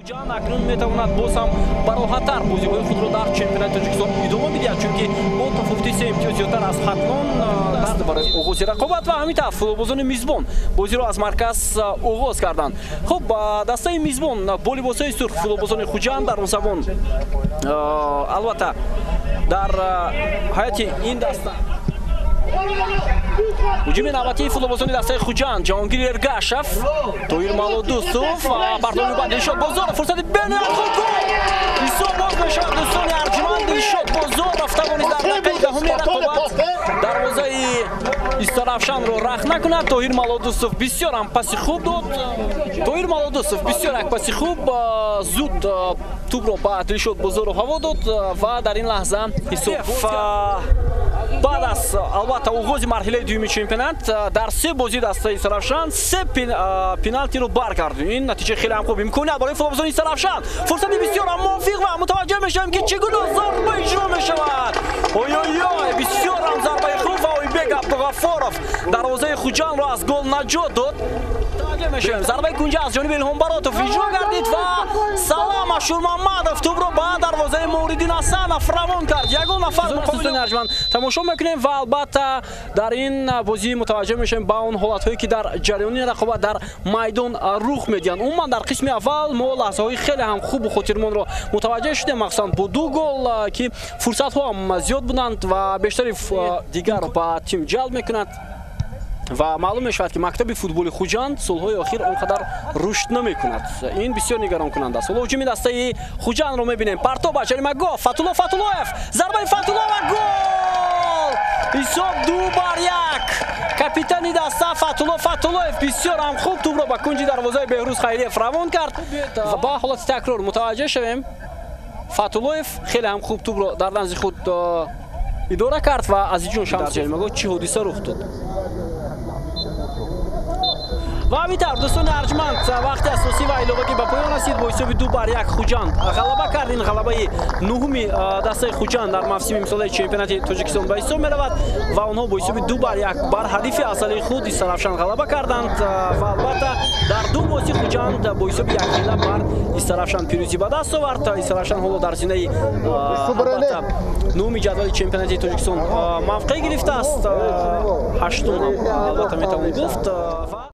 Хуҷан акнун метавонад боз ҳам бароҳаттар бозиҳои худро дар чемпионати Тоҷикистон идома бидиҳад, чунки бо тафовути 3 имтиёз зиёдтар аз Хатлон даст барои оғози рақобат ва ҳамин тавр футболбозони мизбон бозиро аз марказ оғоз карданд. Хуб, дастаи мизбон бо либосҳои сурх футболбозони Хуҷан дар он замон албатта дар ҳайати ин даста ҳуҷуми навбатии футболбозони дастаи Хуҷан Ҷаҳонгир Эргашев, Тоҳир Малодӯстов, партови баъд Дилшод Бозоров, фурсати бениҳоят хуб гол! ҳисоб боз мешавад дӯстони арҷманд. Дилшод Бозоров тавонист дар дақиқаи даҳуми рақобат дарвозаи Истаравшанро рах накунад. Тоҳир Малодӯстов бисёр ҳам паси хуб дод. Тоҳир Малодӯстов бисёр як паси хуб зуд тӯбро ба Дилшод Бозоров ҳаво дод ва дар ин лаҳза ҳисоб баъд аз албатта оғози марҳилаи дуюми чемпионат дар 3 бозии дастаи Истаравшан 3 пеналтиро баргардонид. Ин натиҷа хеле ҳам хуб имконият барои футболбозони Истаравшан. Фурсати бисёр ҳам мувофиқ ва мутаваҷҷеҳ мешавем ки чӣ гуна зарба иҷро мешавад. Ой, бисёр ҳам зарбаи хуб ва Ойбек Абдуғаффоров дарвозаи Хуҷанро аз гол наҷот дод. Мутаваҷҷеҳ мешавем зарбаи кунҷа аз ҷониби Илҳомбаротов иҷро гардид ва Салам Ашурмамадов тӯбро ба дарвозаи Мавридин Ҳасанов равон кард. Ягон нафар муқобили арҷманд тамошо мекунем ва албатта дар ин бозӣ мутаваҷҷеҳ мешавем ба он ҳолатҳое ки дар ҷараёни рақобат дар майдон рух медиҳанд. Умуман дар қисми аввал мо лаҳзаҳои хеле ҳам хубу хотирмонро мутаваҷҷеҳ шудем, махсусан бо 2 гол ки фурсатҳо ҳам зиёд буданд ва бештари дигар ба тим ҷалб мекунад ва маълум мешавад ки мактаби футболи Хуҷанд солҳои охир он қадар рушд намекунад. Ин бисёр нигаронкунанда аст. ҳоло ҳуҷуми дастаи Хуҷанро мебинем. Партов ба ҷаримагоҳ, Фатуллоев, зарбаи Фатулло ва гол! ҳисоб 2-1. Капитани даста Фатуллоев бисёр ҳам хуб тӯбро ба кунҷи дарвозаи Беҳрӯз Хайриев равон кард. Ба ҳолати такрор мутаваҷҷеҳ шавем. Фатуллоев хеле ҳам хуб тӯбро дар назди худ идора кард ва Азиҷон Шамс ҷаримагоҳ чӣ ҳодиса рух дод. ва ҳамин тавр дӯстони арҷманд вақти асосӣ ва иловагӣ ба поён расид. Бо ҳисоби 2-1 Хуҷанд ғалаба кард. Ин ғалабаи нуҳуми дастаи Хуҷанд дар мавсими имсолаи чемпионати Тоҷикистон ба ҳисоб меравад ва онҳо бо ҳисоби 2-1 бар ҳарифи асалии худ Истаравшан ғалаба карданд ва албатта дар 2 бозӣ Хуҷанд бо ҳисоби 1-0 бар Истаравшан пирӯзӣ ба даст овард. Истаравшан ҳоло дар зинаи албатта нуҳуми ҷадвали чемпионати Тоҷикистон мавқеъ гирифтааст. 8-ум албатта метавон гуфт.